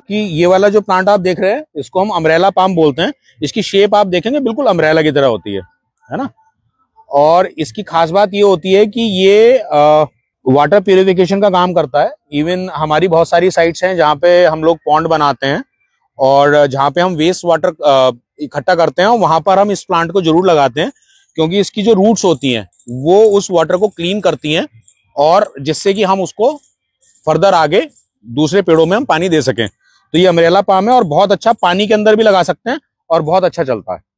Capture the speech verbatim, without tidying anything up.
कि ये वाला जो प्लांट आप देख रहे हैं इसको हम अम्ब्रेला पाम बोलते हैं। इसकी शेप आप देखेंगे बिल्कुल अम्ब्रेला की तरह होती है, है ना। और इसकी खास बात ये होती है कि ये आ, वाटर प्यूरिफिकेशन का काम करता है। इवन हमारी बहुत सारी साइट्स हैं जहाँ पे हम लोग पॉन्ड बनाते हैं और जहाँ पे हम वेस्ट वाटर इकट्ठा करते हैं, वहां पर हम इस प्लांट को जरूर लगाते हैं, क्योंकि इसकी जो रूट्स होती हैं वो उस वाटर को क्लीन करती हैं और जिससे कि हम उसको फर्दर आगे दूसरे पेड़ों में हम पानी दे सकें। तो ये अम्ब्रेला पाम है और बहुत अच्छा, पानी के अंदर भी लगा सकते हैं और बहुत अच्छा चलता है।